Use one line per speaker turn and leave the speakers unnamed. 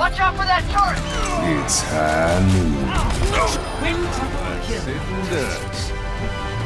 Watch out for that turret!
It's Halloween.
Quintuple kill.